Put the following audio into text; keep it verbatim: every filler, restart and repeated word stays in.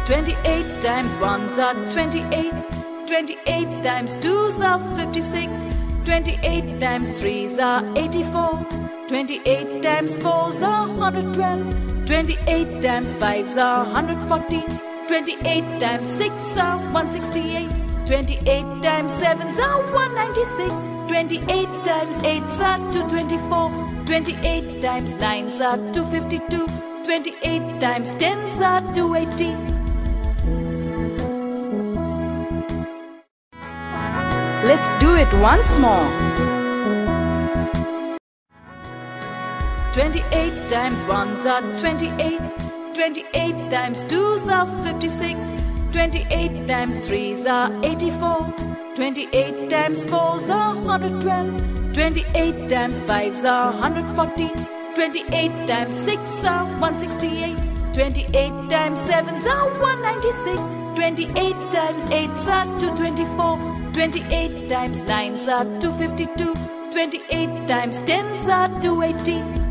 twenty-eight times ones are twenty-eight. twenty-eight times twos are fifty-six. twenty-eight times threes are eighty-four. twenty-eight times fours are one hundred twelve. twenty-eight times fives are one hundred forty. twenty-eight times six are one hundred sixty-eight. twenty-eight times sevens are one hundred ninety-six. twenty-eight times eights are two hundred twenty-four. twenty-eight times nines are two hundred fifty-two. twenty-eight times tens are two hundred eighty. Let's do it once more. twenty-eight times ones are twenty-eight. twenty-eight times twos are fifty-six. twenty-eight times threes are eighty-four. twenty-eight times fours are one hundred twelve. twenty-eight times fives are one hundred forty. twenty-eight times six are one hundred sixty-eight. twenty-eight times sevens are one hundred ninety-six. twenty-eight times eights are two hundred twenty-four. twenty-eight times nines are two hundred fifty-two. twenty-eight times tens are two hundred eighty.